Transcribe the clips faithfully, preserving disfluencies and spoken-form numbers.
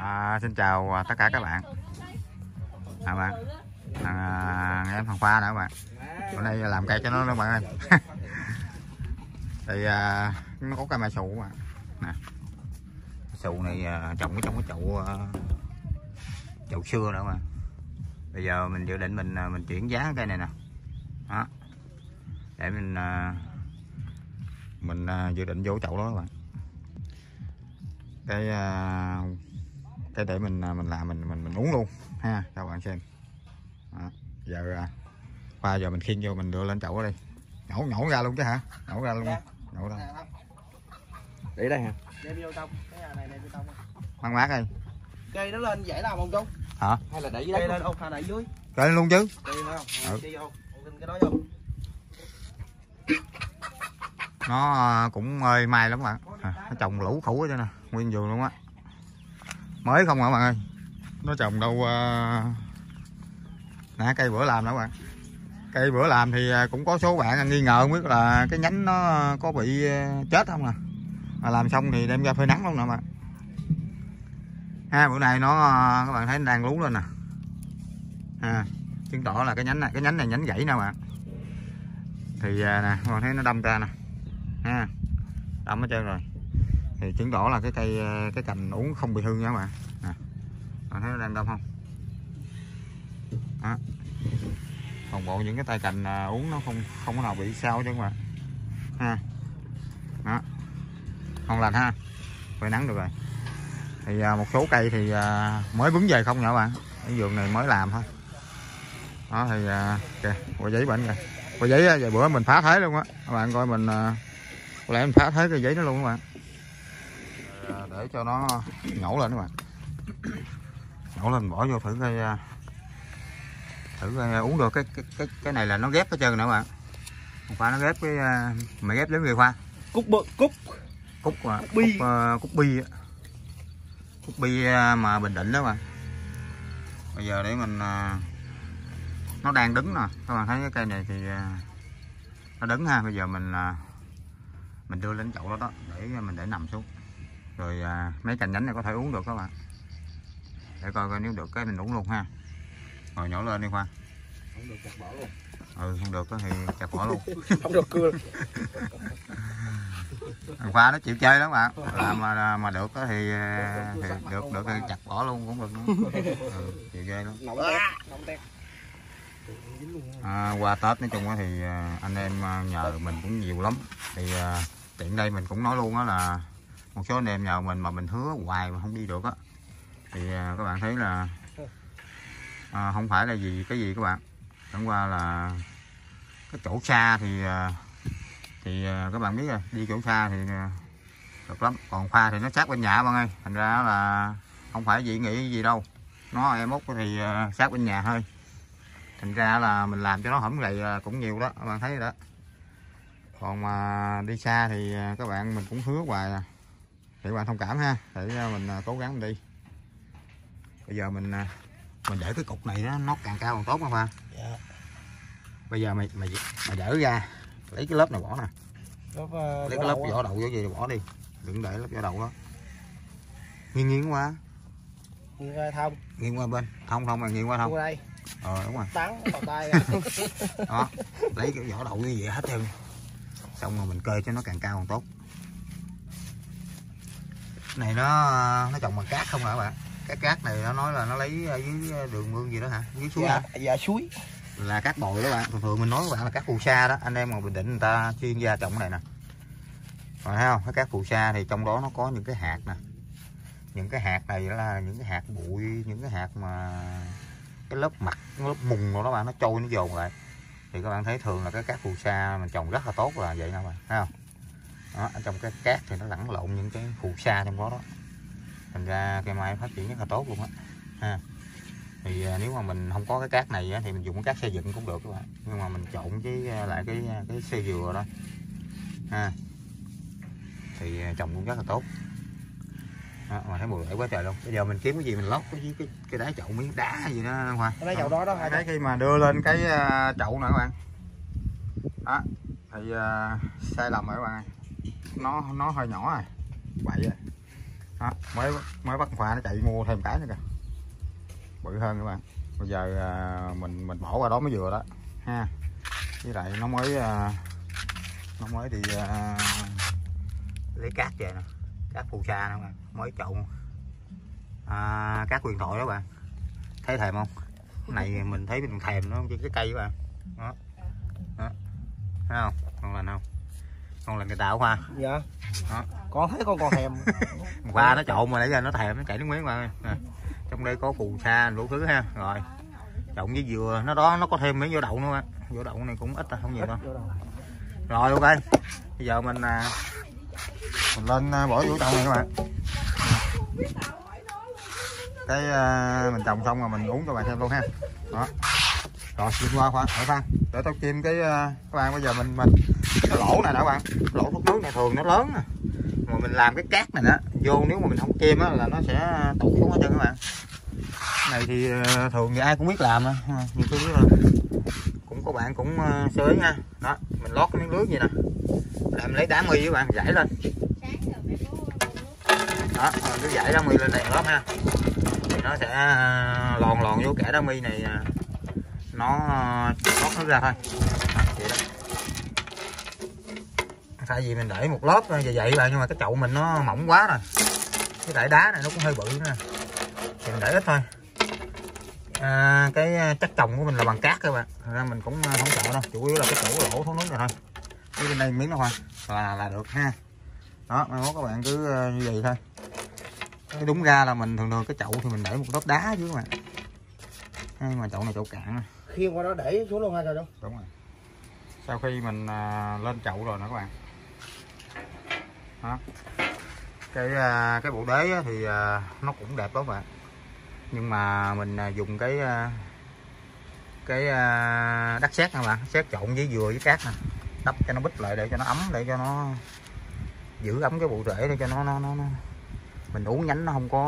À, xin chào tất cả các bạn. À, bạn à, em thằng Khoa nè các bạn. Bữa nay làm cây cho nó các bạn ơi. Thì à, nó có cây mai sù mà nè. Sù này à, trồng cái trong cái chậu à, chậu xưa đó mà. Bây giờ mình dự định mình mình chuyển giá cây này nè. Đó. Để mình à, mình à, dự định vô chậu đó các bạn. Cái à, cái để mình mình làm mình mình mình uống luôn ha các bạn xem. Đó. Giờ qua giờ mình khiêng vô mình đưa lên chậu ở đây, nhổ nhổ ra luôn chứ hả? Nhổ ra luôn, nhổ ra để đây hả? Đem vô trong cái này này trong mang mát đi. Cây nó lên dễ làm không Trung? Hả? Hay là để dưới cây lên ông thà đẩy dưới? Cây lên luôn chứ. Cây không? Ừ. Đi vô, cái đó vô. Nó cũng ơi may lắm bạn. À, nó trồng lũ khủ hết nè, nguyên vườn luôn á. Mới không hả bạn ơi? Nó trồng đâu uh... nè cây bữa làm đó bạn. Cây bữa làm thì cũng có số bạn nghi ngờ không biết là cái nhánh nó có bị chết không nè. Mà làm xong thì đem ra phơi nắng luôn nè bạn. Ha, bữa nay nó các bạn thấy nó đang lú lên nè. Ha, chứng tỏ là cái nhánh này, cái nhánh này nhánh gãy nè bạn. Thì nè, các bạn thấy nó đâm ra nè. Ha. Đâm hết trơn rồi. Thì chứng tỏ là cái cây cái cành uống không bị hư nha các bạn. Nè. Bạn thấy nó đang đâm không? Đó. Toàn bộ những cái tay cành uống nó không không có nào bị sao hết trơn các bạn. Ha. Đó. Ngon lành ha. Phơi nắng được rồi. Thì một số cây thì mới bứng về không nha các bạn. Cái vườn này mới làm thôi. Đó thì kìa, quả giấy bệnh kìa. Quả giấy vài bữa mình phá thế luôn á. Các bạn coi mình có lẽ mình phá thế cái giấy nó luôn các bạn. Để cho nó nhổ lên các bạn. Nhổ lên bỏ vô thử coi thử coi uống được cái cái cái cái này là nó ghép hết trơn nữa các bạn. Không phải nó ghép cái mày ghép giống người Khoa. Cúc bự cúc Cúc cúc bi cúc, uh, cúc bi cúc bi mà Bình Định đó bạn. Bây giờ để mình uh, nó đang đứng nè, các bạn thấy cái cây này thì uh, nó đứng ha. Bây giờ mình uh, mình đưa lên chậu đó đó để mình để nằm xuống rồi uh, mấy cành nhánh này có thể uống được các bạn. Để coi coi nếu được cái mình uống luôn ha. Rồi nhổ lên đi Khoa. Không được chặt bỏ luôn. Ừ, không được thì chặt bỏ luôn. Không được cưa. Khoa nó chịu chơi đó bạn. Làm mà mà được thì, thì được được thì chặt bỏ luôn cũng được nữa. Ừ, chịu chơi lắm. À, qua Tết nói chung thì anh em nhờ mình cũng nhiều lắm. Thì tiện đây mình cũng nói luôn đó là một số anh em nhờ mình mà mình hứa hoài mà không đi được á. Thì các bạn thấy là à, không phải là gì cái gì các bạn. Chẳng qua là cái chỗ xa thì thì các bạn biết rồi, đi chỗ xa thì được lắm. Còn Khoa thì nó sát bên nhà bạn ơi, thành ra là không phải gì nghĩ gì đâu. Nó em út thì sát bên nhà thôi, thành ra là mình làm cho nó hổm gầy cũng nhiều đó, các bạn thấy rồi đó. Còn mà đi xa thì các bạn mình cũng hứa hoài à. Thì các bạn thông cảm ha, để mình cố gắng mình đi. Bây giờ mình mình để cái cục này đó, nó càng cao càng tốt không Khoa? Dạ. Bây giờ mày mày mày dỡ ra, lấy cái lớp này bỏ nè. Lớp, uh, lấy cái lớp vỏ đậu vô gì bỏ đi, đừng để lớp vỏ đậu đó. Nghiêng nghiêng qua. Nghiêng qua thông. Nghiêng qua bên, thông thông mà nghiêng qua thông. Qua đây. Ờ đúng rồi. Tán vào tay. Đó, lấy cái vỏ đậu như vậy hết trơn. Xong rồi mình cơi cho nó càng cao càng tốt. Cái này nó nó trồng bằng cát không hả các bạn? Cái cát này nó nói là nó lấy ở dưới đường mương gì đó hả? Dưới suối dạ, hả? dạ suối. Là cát bồi đó bạn. Thường thường mình nói các bạn là cát phù sa đó. Anh em mà Bình Định người ta chuyên gia trồng cái này nè. Rồi thấy không? Cái cát phù sa thì trong đó nó có những cái hạt nè. Những cái hạt này là những cái hạt bụi, những cái hạt mà cái lớp mặt, cái lớp mùng rồi đó bạn, nó trôi nó dồn lại. Thì các bạn thấy thường là cái cát phù sa mình trồng rất là tốt là vậy nè bạn, thấy không? Đó, ở trong cái cát thì nó lẫn lộn những cái phù sa trong đó đó. Thành ra cây mai phát triển rất là tốt luôn á ha. Thì nếu mà mình không có cái cát này á, thì mình dùng cái cát xây dựng cũng được các bạn, nhưng mà mình trộn với lại cái cái xê dừa đó ha, thì trồng cũng rất là tốt đó, mà thấy mùi rễ quá trời luôn. Bây giờ mình kiếm cái gì mình lót với cái cái đá chậu miếng đá gì đó Khoa. Cái đá chậu đó đó hai cái khi mà đưa lên cái chậu nè các bạn đó thì uh, sai lầm rồi các bạn, nó nó hơi nhỏ rồi vậy rồi Đó, mới mới bắt pha nó chạy mua thêm cái nữa kìa, bự hơn các bạn. Bây giờ à, mình mình bỏ qua đó mới vừa đó ha. Với lại nó mới à, nó mới đi à, lấy cát về nè, cát phù sa nè các bạn, mới trộn à, cát huyền thoại đó bạn, thấy thèm không? Cái này mình thấy mình thèm nó chứ cái cây các bạn. Đó, đó. Thấy không? Ngon lành không? Ngon lành cái tạo hoa. Dạ. Đó. Con thấy con còn thèm. Hoa nó trộn mà nãy giờ nó thèm nó chảy nước miếng bạn ơi. Trong đây có phù sa đủ thứ ha. Rồi trộn với dừa, nó đó nó có thêm miếng vỏ đậu nữa. Vỏ đậu này cũng ít à, không nhiều đâu. Rồi ok. Bây giờ mình mình lên bỏ vỏ đậu này các bạn. Cái uh, mình trồng xong rồi mình uống cho bạn xem luôn ha. Đó. Rồi chim qua khoan, để khoan. Để tao chim cái uh, các bạn bây giờ mình mình cái lỗ này nè các bạn. Lỗ thuốc nước này thường nó lớn nè. Mà mình làm cái cát này nữa, vô nếu mà mình không chim á là nó sẽ tụt xuống hết trơn các bạn. Cái này thì uh, thường thì ai cũng biết làm á, nhiều khi biết là cũng có bạn cũng uh, sới nha. Đó, mình lót cái miếng lưới vậy nè. Làm lấy đá mi các bạn dãy lên. Đó, cứ dãy đá mi lên này lót ha. Thì nó sẽ lòn lòn vô kẻ đá mi này, nó lót nó ra thôi. Đó, vậy đó. Tại vì mình để một lớp vậy vậy bạn, nhưng mà cái chậu mình nó mỏng quá rồi, cái đẩy đá này nó cũng hơi bự nữa thì mình để ít thôi. À, cái chất trồng của mình là bằng cát các bạn, ra mình cũng không sợ đâu, chủ yếu là cái chỗ lỗ thoát nước này thôi. Cái bên đây miếng nó hoa là là được ha. Đó, mai mốt các bạn cứ như vậy thôi. Cái đúng ra là mình thường thường cái chậu thì mình để một lớp đá chứ các bạn, nhưng mà chậu này chậu cạn. Khiêng qua đó để xuống luôn ha rồi đâu. Đúng rồi. Sau khi mình à, lên chậu rồi nè các bạn. Đó. Cái à, cái bộ đế thì à, nó cũng đẹp lắm bạn. Nhưng mà mình à, dùng cái à, cái à, đất sét nè bạn, sét trộn với dừa với cát nè, đắp cho nó bít lại để cho nó ấm, để cho nó giữ ấm cái bộ rễ để cho nó nó nó, nó mình uống nhánh nó không có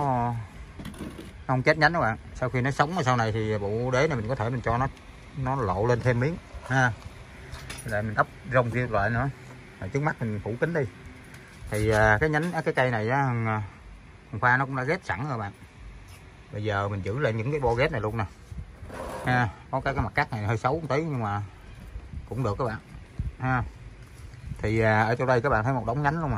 nó không chết nhánh các bạn. Sau khi nó sống rồi sau này thì bộ đế này mình có thể mình cho nó nó lộ lên thêm miếng ha. Lại mình ấp rong riêu lại nữa. Rồi trước mắt mình phủ kính đi. Thì cái nhánh cái cây này á, thằng Khoa nó cũng đã ghép sẵn rồi bạn. Bây giờ mình giữ lại những cái bo ghép này luôn nè. Ha, có cái cái mặt cắt này hơi xấu một tí nhưng mà cũng được các bạn. Ha. Thì ở chỗ đây các bạn thấy một đống nhánh luôn mà.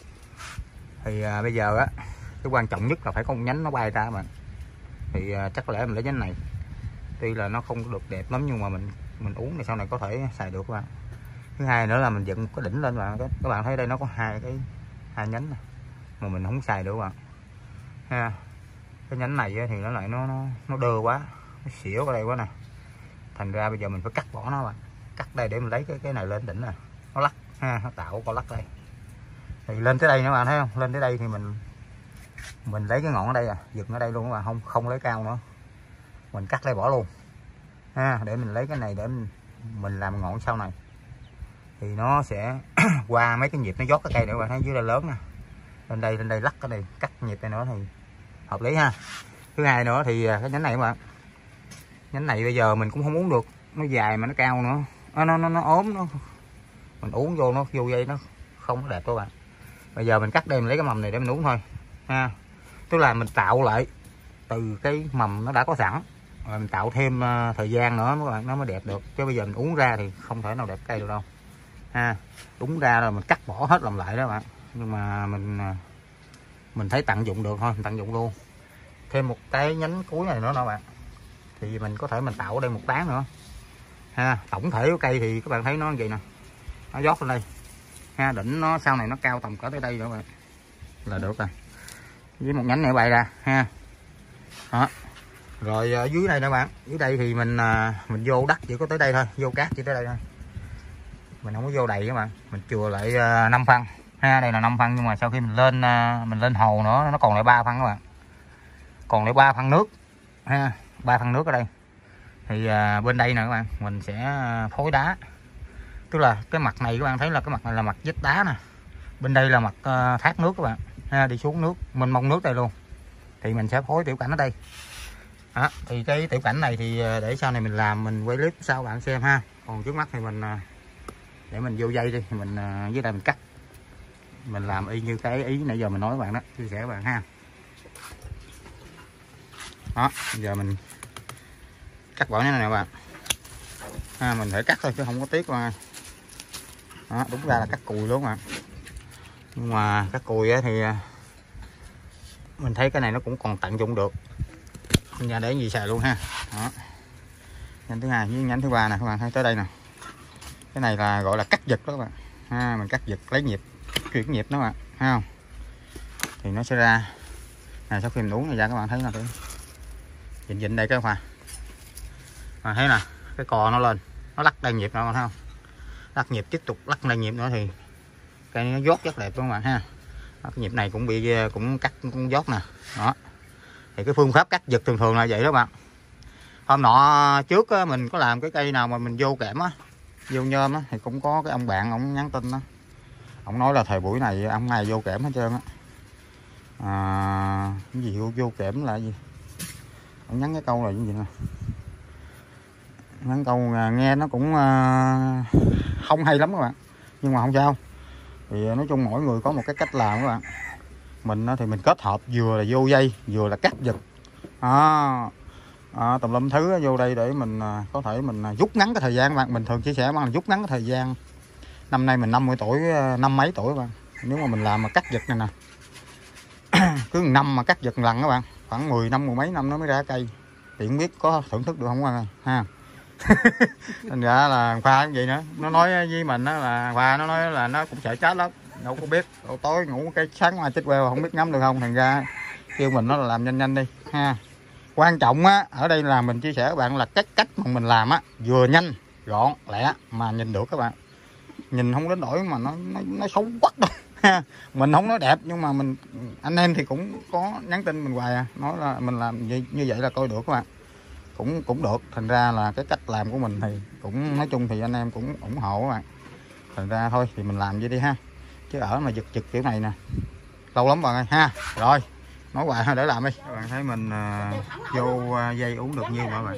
Thì à, bây giờ á cái quan trọng nhất là phải có một nhánh nó bay ra các bạn. Thì à, chắc có lẽ mình lấy nhánh này. Tuy là nó không được đẹp lắm nhưng mà mình mình uống thì sau này có thể xài được các bạn. Thứ hai nữa là mình dựng cái đỉnh lên bạn, các bạn thấy đây nó có hai cái hai nhánh này, mà mình không xài được các bạn. Ha. Cái nhánh này thì nó lại nó nó nó đơ quá, nó xỉu ở đây quá nè. Thành ra bây giờ mình phải cắt bỏ nó bạn. Cắt đây để mình lấy cái cái này lên đỉnh nè. Nó lắc ha, nó tạo con lắc đây. Thì lên tới đây các bạn thấy không? Lên tới đây thì mình mình lấy cái ngọn ở đây à, dựng ở đây luôn các bạn, không không lấy cao nữa. Mình cắt đây bỏ luôn. Ha, để mình lấy cái này để mình, mình làm ngọn sau này. Thì nó sẽ qua mấy cái nhịp nó dốt cái cây nữa các bạn thấy dưới đây lớn nè. Lên đây lên đây lắc cái này, cắt nhịp này nữa thì hợp lý ha. Thứ hai nữa thì cái nhánh này các bạn. Nhánh này bây giờ mình cũng không uống được, nó dài mà nó cao nữa. Nó nó nó, nó ốm nó. Mình uống vô nó vô dây nó không có đẹp các bạn. Bây giờ mình cắt đây mình lấy cái mầm này để mình uống thôi ha. Tức là mình tạo lại từ cái mầm nó đã có sẵn, rồi mình tạo thêm uh, thời gian nữa các bạn nó mới đẹp được. Chứ bây giờ mình uống ra thì không thể nào đẹp cây được đâu ha. Đúng ra là mình cắt bỏ hết làm lại đó bạn, nhưng mà mình uh, mình thấy tận dụng được thôi, mình tận dụng luôn. Thêm một cái nhánh cuối này nữa đó bạn, thì mình có thể mình tạo ở đây một tán nữa ha. Tổng thể của cây thì các bạn thấy nó như vậy nè, nó dót lên đây ha, đỉnh nó sau này nó cao tầm cỡ tới đây nữa bạn là được rồi, với một nhánh này bày ra ha. Đó. Rồi ở dưới đây nè bạn, dưới đây thì mình mình vô đất chỉ có tới đây thôi, vô cát chỉ tới đây thôi, mình không có vô đầy các bạn. Mình chừa lại năm phân ha, đây là năm phân nhưng mà sau khi mình lên mình lên hồ nữa nó còn lại ba phân các bạn, còn lại ba phân nước ha, ba phân nước ở đây. Thì bên đây nè các bạn, mình sẽ phối đá. Tức là cái mặt này các bạn thấy là cái mặt này là mặt vách đá nè, bên đây là mặt uh, thác nước các bạn ha, đi xuống nước mình mong nước đây luôn. Thì mình sẽ phối tiểu cảnh ở đây. Đó, thì cái tiểu cảnh này thì để sau này mình làm mình quay clip sau bạn xem ha. Còn trước mắt thì mình để mình vô dây đi, thì mình dưới đây mình cắt mình làm y như cái ý nãy giờ mình nói các bạn đó, chia sẻ các bạn ha. Đó, bây giờ mình cắt bỏ cái này nè các bạn. Ha, mình phải cắt thôi chứ không có tiếc mà. Đó, đúng ra là cắt cùi luôn mà. Nhưng mà cắt cùi á thì mình thấy cái này nó cũng còn tận dụng được. Nhà để gì xài luôn ha. Đó. Nhánh thứ hai với nhánh thứ ba nè các bạn thấy tới đây nè. Cái này là gọi là cắt giật đó các bạn. Ha, mình cắt giật lấy nhịp, chuyển nhịp đó các bạn, thấy không? Thì nó sẽ ra. Này sau khi mình uống này ra các bạn thấy là cái dịnh dịnh đây các bạn. Mà thấy nè, cái cò nó lên, nó lắc đây nhịp nữa các bạn thấy không? Lắc nhịp tiếp tục lắc đây nhịp nữa thì cây nó dốt rất đẹp luôn các bạn ha. Đó, cái nhịp này cũng bị cũng cắt cũng dốt nè. Đó. Thì cái phương pháp cắt giật thường thường là vậy đó bạn. Hôm nọ trước á, mình có làm cái cây nào mà mình vô kẽm á, vô nhôm á, thì cũng có cái ông bạn ông nhắn tin đó, ông nói là thời buổi này ông này vô kẽm hết trơn á. À, cái gì vô, vô kẽm là gì, ông nhắn cái câu là cái gì nè, nhắn câu nghe nó cũng uh, không hay lắm các bạn, nhưng mà không sao. Thì nói chung mỗi người có một cái cách làm các bạn. Mình thì mình kết hợp vừa là vô dây vừa là cắt giật. À, à, tùm lum thứ vô đây để mình có thể mình rút ngắn cái thời gian các bạn. Mình thường chia sẻ bạn là rút ngắn cái thời gian. Năm nay mình năm mươi tuổi, năm mấy tuổi các bạn. Nếu mà mình làm mà cắt giật này nè, cứ năm mà cắt giật lần các bạn, khoảng mười năm mười mấy năm nó mới ra cây. Thì không biết có thưởng thức được không các bạn ha. Thành ra là Khoa cũng vậy nữa, nó nói với mình đó là Khoa nó nói là nó cũng sợ chết lắm, đâu có biết đâu, tối ngủ cái sáng mà chết queo không biết ngắm được không. Thành ra kêu mình nó là làm nhanh nhanh đi ha. Quan trọng á ở đây là mình chia sẻ các bạn là cách cách mà mình làm á vừa nhanh gọn lẹ mà nhìn được các bạn, nhìn không đến nỗi mà nó nó, nó xấu quắc đâu ha. Mình không nói đẹp nhưng mà mình anh em thì cũng có nhắn tin mình hoài à, nói là mình làm như, như vậy là coi được các bạn, cũng cũng được. Thành ra là cái cách làm của mình thì cũng nói chung thì anh em cũng ủng hộ các bạn. Thành ra thôi thì mình làm vậy đi ha, chứ ở mà giật giật kiểu này nè lâu lắm bạn ơi ha. Rồi nói hoài để làm đi. Các bạn thấy mình uh, vô uh, dây uống được nhiêu mọi bạn.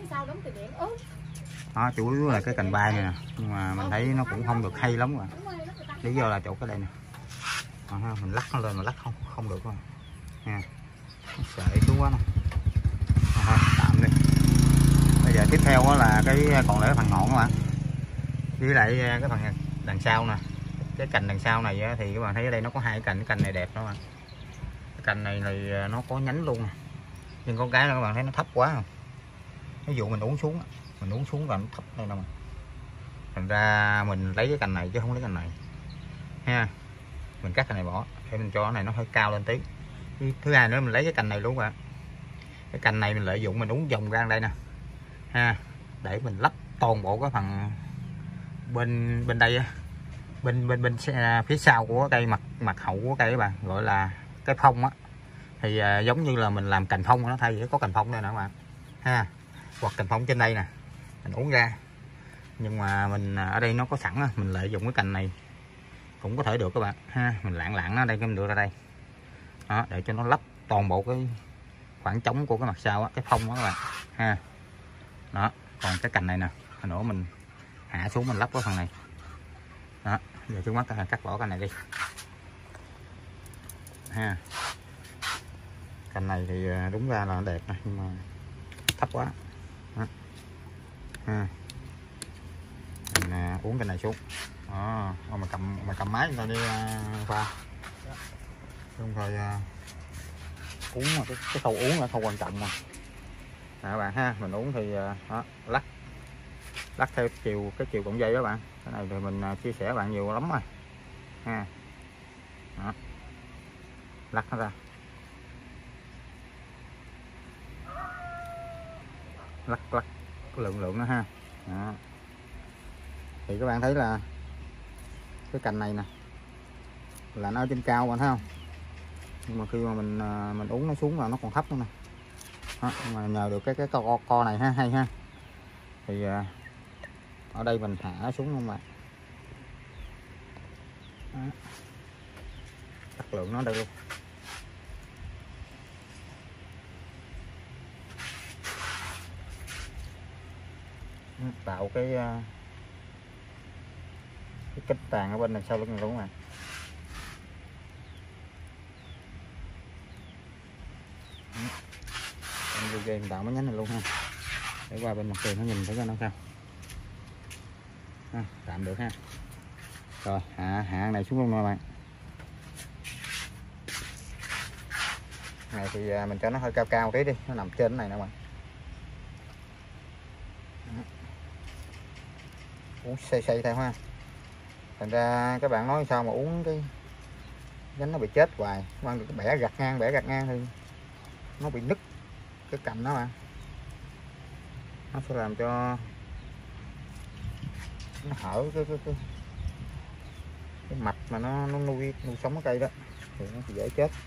Đó, chủ yếu là cái cành bay này nè, nhưng mà mình thấy nó cũng không được hay lắm rồi. Lý do là chỗ cái đây nè, à, mình lắc nó lên mà lắc không không được rồi nha, sợi xuống quá nè. À, tạm đi. Bây giờ tiếp theo là cái còn lại cái phần ngọn các bạn, với lại cái phần đằng sau nè, cái cành đằng sau này thì các bạn thấy ở đây nó có hai cành, cái cành này đẹp đó bạn. Cái cành này thì nó có nhánh luôn nè, nhưng con cái là các bạn thấy nó thấp quá không. Ví dụ mình uống xuống, mình uống xuống là nó thấp đây nè mà. Thành ra mình lấy cái cành này chứ không lấy cành này ha. Mình cắt cái này bỏ để mình cho cái này nó hơi cao lên tí. Thứ hai nữa mình lấy cái cành này luôn bạn. Cái cành này mình lợi dụng mình uống vòng ra đây nè ha, để mình lắp toàn bộ cái phần bên bên đây á, bên bên bên phía sau của cây, mặt mặt hậu của cây các bạn, gọi là cái phong á. Thì à, giống như là mình làm cành phong nó, thay vì có cành phong đây nè các bạn ha, hoặc cành phong trên đây nè mình uống ra. Nhưng mà mình ở đây nó có sẵn á, mình lợi dụng cái cành này cũng có thể được các bạn ha. Mình lạng lạng nó đây, cái mình đưa ra đây đó, để cho nó lấp toàn bộ cái khoảng trống của cái mặt sau á, cái phong đó các bạn ha. Đó, còn cái cành này nè, hồi nữa mình hạ xuống mình lắp cái phần này đó. Giờ trước mắt cắt bỏ cái này đi ha. Cành này thì đúng ra là nó đẹp nè, nhưng mà thấp quá đó. Ha. Mình à, uống cái này xuống đó. Thôi mà cầm mà cầm máy rồi đi uh, pha không thôi uh, uống mà cái, cái khâu uống là khâu quan trọng mà à, các bạn ha. Mình uống thì uh, đó, lắc lắc theo chiều cái chiều cọng dây đó bạn. Cái này thì mình uh, chia sẻ bạn nhiều lắm rồi ha. Đó. Lắc nó ra, lắc lắc lượng lượng nó ha. Đó. Thì các bạn thấy là cái cành này nè là nó ở trên cao bạn thấy không, nhưng mà khi mà mình mình uống nó xuống là nó còn thấp nữa nè. Đó, mà nhờ được cái cái co, co này ha, hay ha. Thì ở đây mình thả xuống không bạn, chất lượng nó đây luôn. Tạo cái cái kích tàn ở bên đằng sau lưng này đúng không ạ. đu dây mình tạo mấy nhánh này luôn ha, để qua bên mặt tiền nó nhìn thấy nó sao ha, tạm được ha. Rồi hạ hạ này xuống luôn nè bạn. Này thì mình cho nó hơi cao cao tí đi, nó nằm trên cái này nè bạn. Uống xây xây theo ha. Thành ra các bạn nói sao mà uống cái nhánh nó bị chết hoài, mang được bẻ gặt ngang bẻ gặt ngang thì nó bị nứt cái cành đó bạn, nó sẽ làm cho nó hở cái cái cái, cái mạch mà nó nó nuôi nuôi sống cái cây đó thì nó sẽ dễ chết.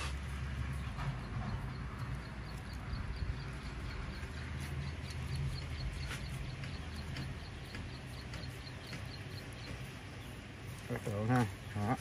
Tượng ha. Đó.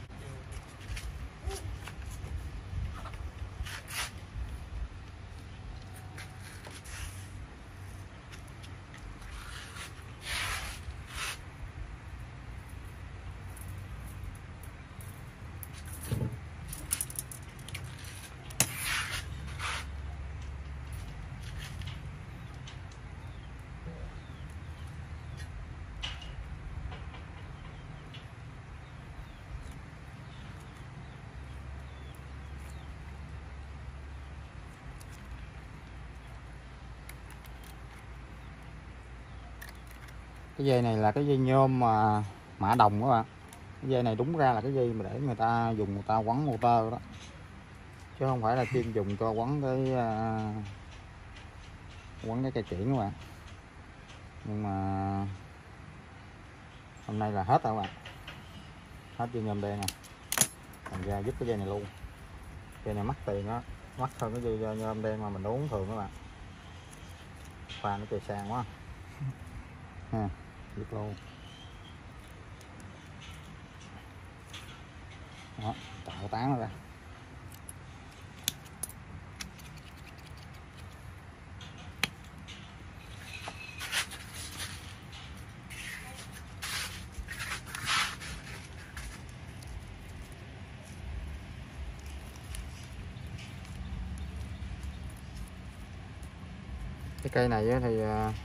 Cái dây này là cái dây nhôm mà mã đồng các bạn. Cái dây này đúng ra là cái dây mà để người ta dùng người ta quấn motor đó, chứ không phải là chuyên dùng cho quấn cái uh, quấn cái cây kiển các bạn. Nhưng mà hôm nay là hết rồi các bạn, hết dây nhôm đen nè, thành ra giúp cái dây này luôn. Dây này mắc tiền đó, mắc hơn cái dây nhôm đen mà mình uống thường các bạn. Pha nó chơi sang quá ha, giúp luôn. Đó, tạo tán nó ra. Cái cây này thì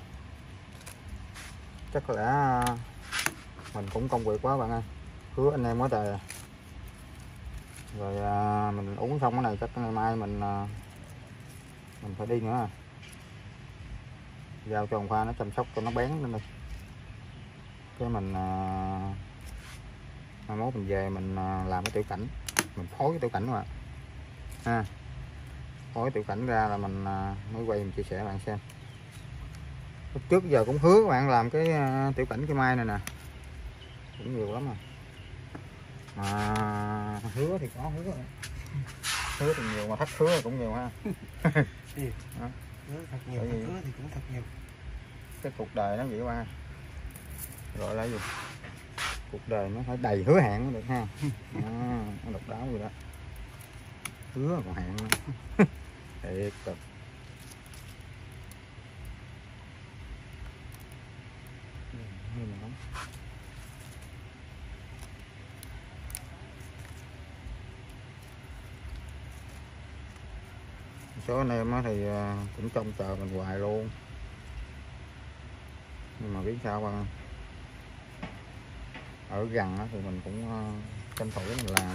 chắc có lẽ mình cũng công việc quá bạn ơi, hứa anh em quá trời rồi. Mình uống xong cái này chắc ngày mai mình mình phải đi nữa, giao cho ông Khoa nó chăm sóc cho nó bén lên đi, cái mình mai mốt mình về mình làm cái tiểu cảnh, mình phối cái tiểu cảnh mà ha, phối tiểu cảnh ra là mình mới quay mình chia sẻ bạn xem. Lúc trước giờ cũng hứa các bạn làm cái tiểu cảnh cây mai này nè, cũng nhiều lắm rồi mà hứa thì có hứa rồi. Hứa thì nhiều mà thất hứa cũng nhiều ha. Hứa thật nhiều, hứa thì cũng thật nhiều. Cái cuộc đời nó vậy ba, gọi là gì, cuộc đời nó phải đầy hứa hẹn mới được ha. À, nó độc đáo rồi đó, hứa còn hẹn nữa. Thiệt cực. Số anh em thì cũng trông chờ mình hoài luôn, nhưng mà biết sao bạn, ở gần thì mình cũng tranh thủ mình làm,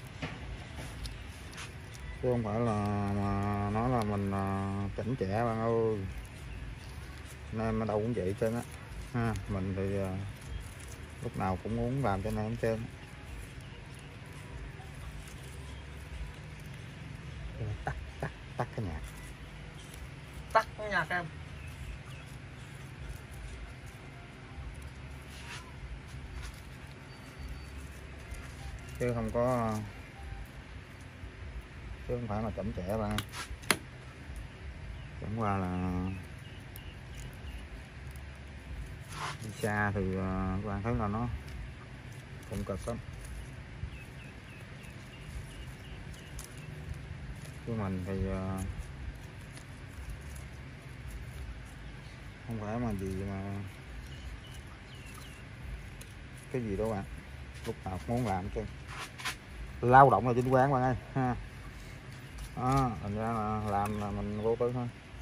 chứ không phải là mà nói là mình chảnh chẹ bạn ơi. Anh em ở đâu cũng vậy trơn á ha, mình thì lúc nào cũng muốn làm cho anh em hết trơn. Tắt tắt tắt cái nhạc, Tắt cái nhạc em. Chứ không có, chứ không phải là chậm trễ bạn, chẳng qua là đi xa thì các bạn thấy là nó cũng cực lắm, chứ mình thì không phải mà gì mà cái gì đó bạn, lúc nào cũng muốn làm chứ, lao động là chính quán bạn ơi ha. Đó, thành ra là làm là mình vô tư thôi.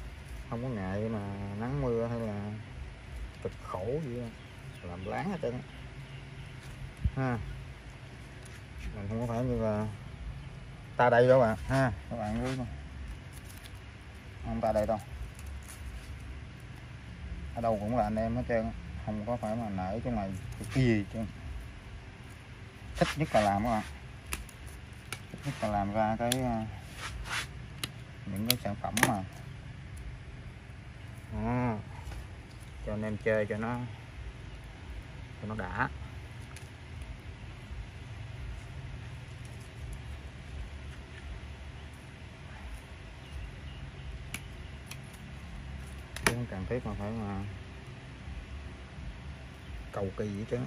không có ngại mà nắng mưa hay là cực khổ gì đó. Làm láng hết trơn ha, mình không có phải như là ta đây đâu bạn ha, các bạn biết không, không ta đây đâu, ở đâu cũng là anh em hết trơn, không có phải mà nở chỗ này cái gì chứ. Thích nhất là làm các bạn, thích nhất là làm ra cái những cái sản phẩm mà à, cho anh em chơi cho nó cho nó đã. Chứ không cần thiết mà phải mà cầu kỳ vậy chứ.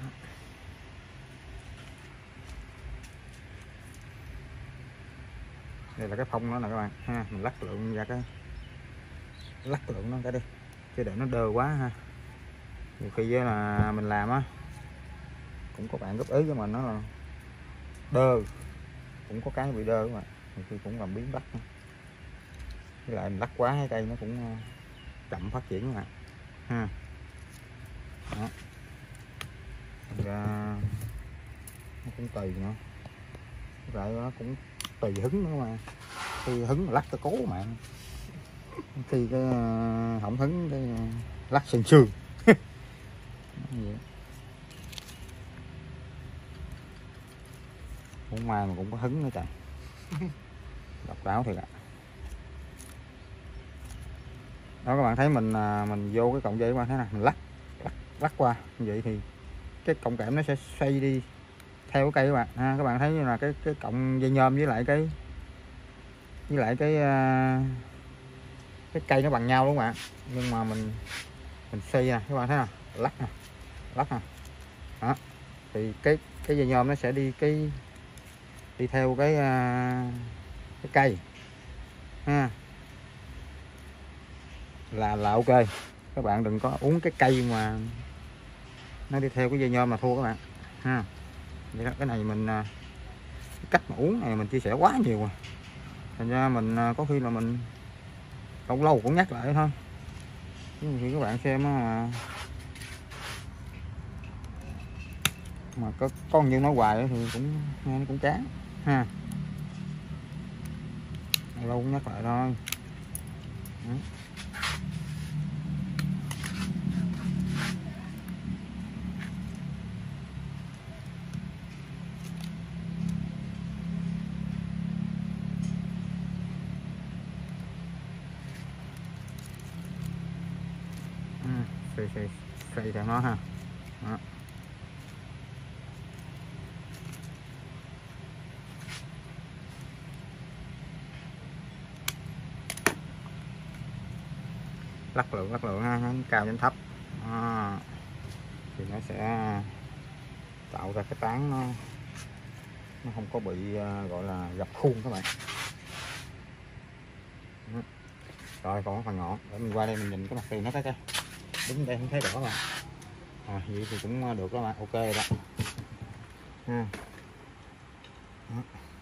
Đây là cái phông nó nè các bạn ha, mình lắc lượng ra cái lắc lượng nó cái đi chứ để nó đơ quá ha. Nhiều khi là mình làm á cũng có bạn góp ý với mình nó là đơ, cũng có cái bị đơ các bạn, nhiều khi cũng làm biến bắt, với lại mình lắc quá cái cây nó cũng chậm phát triển các bạn ha. Đó. Ra nó cũng tùy nữa, lại nó cũng tùy hứng nữa mà, khi hứng lắc cái cố mà, khi cái không hứng cái lắc sườn sườn. Cũng may mà cũng có hứng nữa trời, độc đáo thiệt ạ. Đó các bạn thấy mình mình vô cái cọng dây các bạn thấy nè, mình lắc lắc, lắc qua như vậy thì cái cọng kẽm nó sẽ xoay đi theo cái cây các bạn ha. Các bạn thấy là cái cái cọng dây nhôm với lại cái với lại cái cái cây nó bằng nhau đúng không ạ, nhưng mà mình mình xoay nè các bạn thấy nè, lắc nè lắc nè đó, thì cái cái dây nhôm nó sẽ đi cái đi theo cái cái cây ha, là là ok. Các bạn đừng có uống cái cây mà nó đi theo cái dây nhôm mà thua các bạn ha. Vậy đó, cái này mình cái cách mà uống này mình chia sẻ quá nhiều rồi, thành ra mình có khi là mình lâu lâu cũng nhắc lại thôi, chứ khi các bạn xem mà mà có con như nói hoài thì cũng nghe nó cũng chán ha, lâu lâu cũng nhắc lại thôi. Đó. Xoay xoay xoay theo nó ha. Đó. Lắc lượng lắc lượng ha, nó cao đến thấp à, thì nó sẽ tạo ra cái tán nó nó không có bị uh, gọi là gập khuôn các bạn. Đó. Rồi còn phần ngọn để mình qua đây mình nhìn cái mặt tiền nó thấy coi, đứng đây không thấy rõ mà à, vậy thì cũng được đó bạn, ok rồi đó ha. Đó.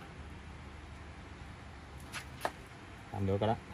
Làm được rồi đó.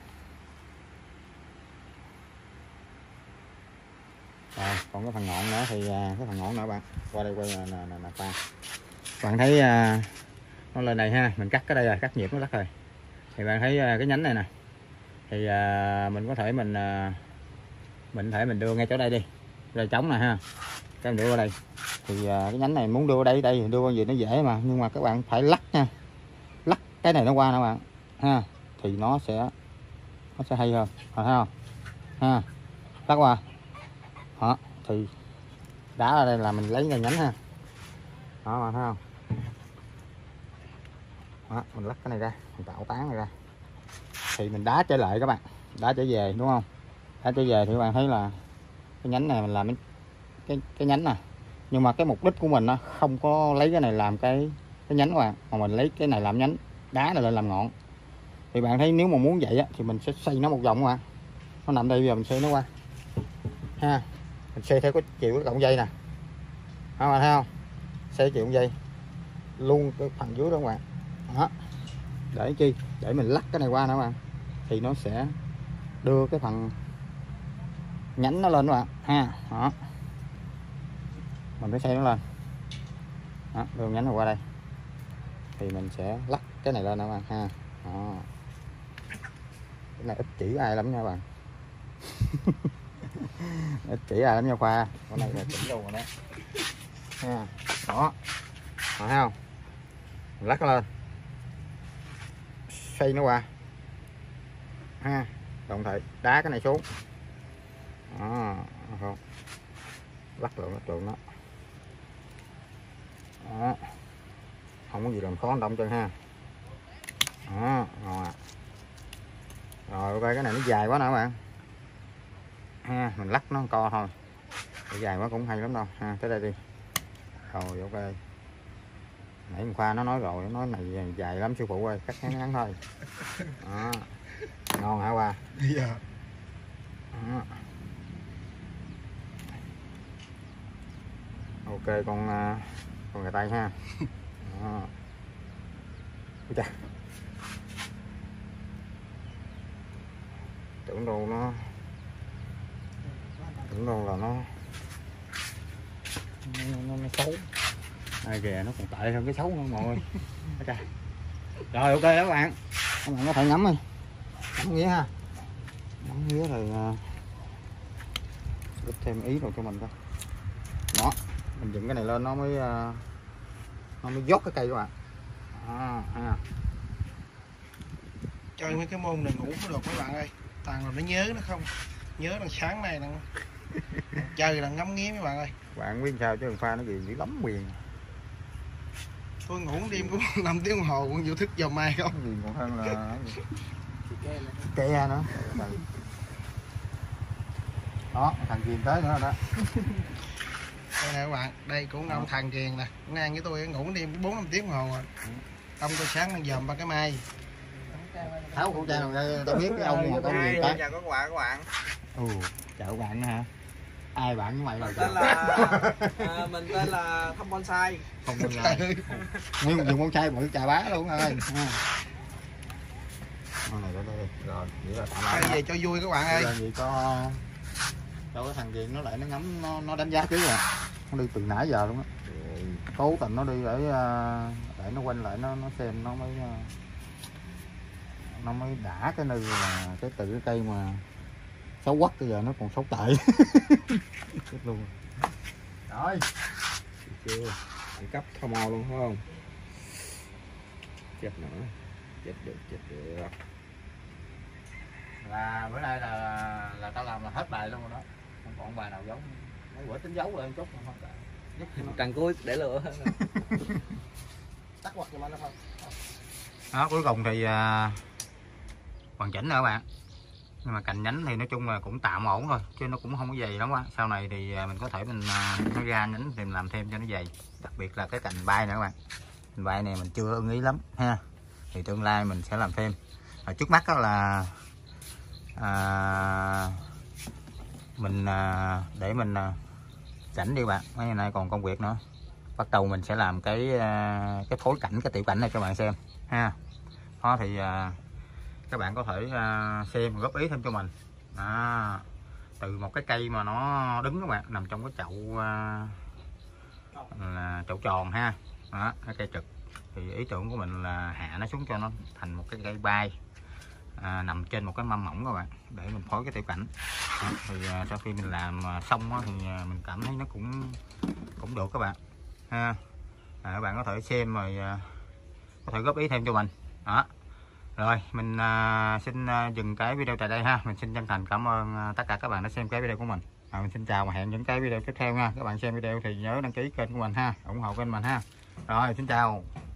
Rồi, còn cái phần ngọn nữa thì cái phần ngọn nữa bạn qua đây quay là là, là, là pha. Bạn thấy uh, nó lên đây ha, mình cắt cái đây rồi, cắt nhịp nó lắc rồi, thì bạn thấy uh, cái nhánh này nè, thì uh, mình có thể mình uh, mình thể mình đưa ngay chỗ đây đi, rồi trống nè ha, cái mình đưa qua đây thì uh, cái nhánh này muốn đưa ở đây đây đưa con gì nó dễ mà, nhưng mà các bạn phải lắc nha, lắc cái này nó qua nè bạn ha, thì nó sẽ nó sẽ hay hơn, thấy không ha, lắc qua đó thì đá ra đây là mình lấy ngay nhánh ha, đó bạn thấy không, đó, mình lắc cái này ra, mình tạo tán này ra thì mình đá trở lại các bạn, đá trở về đúng không, đá trở về thì các bạn thấy là cái nhánh này mình làm cái cái, cái nhánh nè, nhưng mà cái mục đích của mình nó không có lấy cái này làm cái cái nhánh các bạn, mà mình lấy cái này làm nhánh, đá này lên làm ngọn. Thì bạn thấy nếu mà muốn vậy á, thì mình sẽ xoay nó một vòng các bạn, nó nằm đây bây giờ mình xoay nó qua ha, mình xoay theo cái chiều cái cọng dây nè, các bạn thấy không, xoay chiều cọng dây luôn cái phần dưới đó các bạn, đó để chi để mình lắc cái này qua nữa các bạn, thì nó sẽ đưa cái phần nhánh nó lên các bạn ha. Đó, mình phải xoay nó lên. Đó, đưa nhánh nó qua đây thì mình sẽ lắc cái này lên các bạn ha. Đó, cái này ít chỉ ai lắm nha các bạn. Ít chỉ ai lắm nha Khoa, con này là chỉnh luôn rồi đó ha. Đó, thấy không, mình lắc nó lên, xoay nó qua ha, đồng thời đá cái này xuống. Đó, không lắc lộn lắc lộn nó. Đó, không có gì làm khó động chân ha. Đó, ngon à. Rồi ok, cái này nó dài quá nè các bạn ha, mình lắc nó co thôi, cái dài quá cũng hay lắm đâu ha. Tới đây đi. Rồi ok, nãy hôm Khoa nó nói rồi, nó này dài lắm sư phụ ơi, cắt ngắn ngắn thôi. Đó, ngon hả Khoa? Dạ. Đó. Ok, con con gà tây ha. Đó. Chà. Tưởng đâu nó tưởng đâu là nó nó, nó, nó xấu. Ai kìa, nó còn tệ hơn cái xấu nữa mọi người. Rồi ok đó các bạn, các bạn có thể ngắm đi, ngắm nghĩa ha, ngắm nghĩa rồi uh, thêm ý rồi cho mình coi. Đó, mình dựng cái này lên nó mới uh, nó mới dốt cái cây các bạn. À, ha. Chơi mấy cái môn này ngủ mới được mấy bạn ơi, toàn là nó nhớ nó không nhớ đằng sáng này nè, chơi là ngắm nghía mấy bạn ơi. Bạn biết sao chứ thằng Pha nó gì dữ lắm quyền. Tôi ngủ đêm cũng năm tiếng đồng hồ cũng vô thức giờ mai không. Gì còn hơn là ke nữa. Đó, thằng Kiền tới nữa rồi đó. Đây nè các bạn, đây cũng ông thằng Kiền nè, ngang với tôi ngủ đêm bốn năm tiếng đồng hồ rồi. Ông tôi sáng đang dòm ba cái mai. Tháo khẩu trang rồi tao biết cái ông mà có người ta. Chào các bạn các bạn. Ừ, chào các bạn hả? Ai bạn với mày là tên là à, mình tên là Thông Bonsai. Không bonsai. Nguyên một dùng bonsai bự trà bá luôn ơi. Con này đó đây. Rồi, vậy là tạm lại. Cái gì cho vui các bạn ơi. Giờ gì có cho cái thằng Kiền nó lại nó ngắm nó nó đánh giá chứ rồi. Nó đi từ nãy giờ luôn á. Cố tình nó đi để để nó quanh lại nó nó xem nó mới nó mới đã cái nơi là cái từ cái cây mà xấu quắc bây giờ nó còn xấu tệ. Chết luôn rồi. Chưa đẳng cấp thao mò luôn phải không? Chết nữa, chết được chết được. Là bữa nay là là tao làm là hết bài luôn rồi đó, không còn bài nào giống. Mấy bữa tính giấu rồi em chút không cả. Càng cuối để lửa. Tắt quạt cho anh không? Đó, cuối cùng thì uh, hoàn chỉnh nữa các bạn. Nhưng mà cành nhánh thì nói chung là cũng tạm ổn thôi, chứ nó cũng không có dày lắm quá. Sau này thì mình có thể mình uh, nó ra nhánh thì mình làm thêm cho nó dày. Đặc biệt là cái cành bay nữa các bạn. Cành bay này mình chưa ưng ý lắm ha. Thì tương lai mình sẽ làm thêm. Và trước mắt đó là uh, mình uh, để mình uh, rảnh đi bạn. Mấy ngày nay còn công việc nữa. Bắt đầu mình sẽ làm cái uh, cái phối cảnh, cái tiểu cảnh này cho bạn xem ha. Đó thì uh, các bạn có thể uh, xem và góp ý thêm cho mình. À, từ một cái cây mà nó đứng các bạn, nằm trong cái chậu uh, là chậu tròn ha. Đó, cái cây trực thì ý tưởng của mình là hạ nó xuống cho nó thành một cái cây bay à, nằm trên một cái mâm mỏng các bạn, để mình phối cái tiểu cảnh. Đó, thì uh, sau khi mình làm uh, xong đó, thì uh, mình cảm thấy nó cũng cũng được các bạn ha. À, các bạn có thể xem rồi uh, có thể góp ý thêm cho mình. Đó. Rồi mình uh, xin uh, dừng cái video tại đây ha. Mình xin chân thành cảm ơn uh, tất cả các bạn đã xem cái video của mình. À, mình xin chào và hẹn những cái video tiếp theo nha. Các bạn xem video thì nhớ đăng ký kênh của mình ha, ủng hộ kênh mình ha. Rồi xin chào.